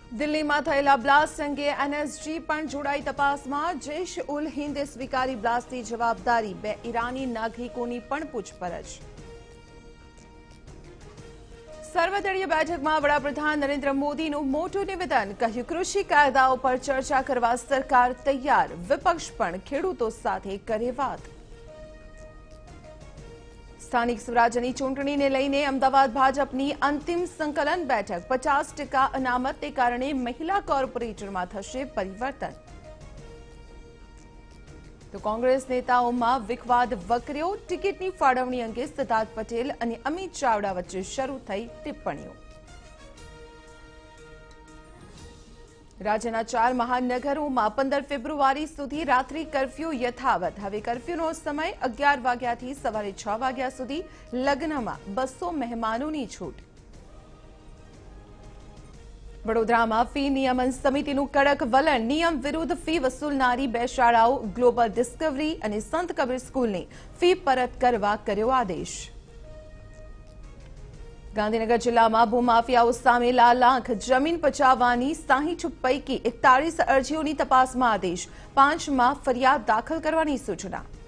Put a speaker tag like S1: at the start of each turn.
S1: દિલ્હીમાં થયેલા બ્લાસ્ટ અંગે એનએસજી પણ જોડાઈ તપાસમાં। જૈશ ઉલ હિન્દે સ્વીકારી બ્લાસ્ટની જવાબદારી। 2 ઈરાની નાગરિકોની પણ પૂછપરછ। સર્વદળીય બેઠકમાં વડાપ્રધાન નરેન્દ્ર મોદીનું મોટું નિવેદન। કહ્યું, કૃષિ કાયદાઓ પર ચર્ચા કરવા સરકાર તૈયાર। વિપક્ષ પણ ખેડૂતો સાથે કરે વાત। સ્થાનિક સ્વરાજ્યની ચૂંટણીને લઈને અમદાવાદ ભાજપની અંતિમ સંકલન બેઠક। 50% અનામતને કારણે મહિલા કોર્પોરેટરમાં થશે પરિવર્તન। તો કોંગ્રેસ નેતાઓમાં વિખવાદ વકર્યો। ટિકિટની ફાળવણી અંગે સિદ્ધાર્થ પટેલ અને અમિત ચાવડા વચ્ચે શરૂ થઈ ટિપ્પણીઓ। રાજ્યના 4 મહાનગરોમાં 15 ફેબ્રુઆરી સુધી રાત્રિ કર્ફ્યુ યથાવત। હવે કર્ફ્યુનો સમય 11 વાગ્યાથી સવારે 6 વાગ્યા સુધી। લગ્નમાં 200 મહેમાનોની છૂટ। વડોદરામાં ફી નિયમન સમિતિનું કડક વલણ। નિયમ વિરુદ્ધ ફી વસૂલનારી 2 શાળાઓ ગ્લોબલ ડિસ્કવરી અને સંત કબીર સ્કૂલને ફી પરત કરવા કર્યો આદેશ। ગાંધીનગર જિલ્લામાં ભૂમાફિયાઓ સામે લાખ જમીન પચાવવાની 60 પૈકી 41 અરજીઓની તપાસમાં આદેશ। 5માં ફરિયાદ દાખલ કરવાની સૂચના।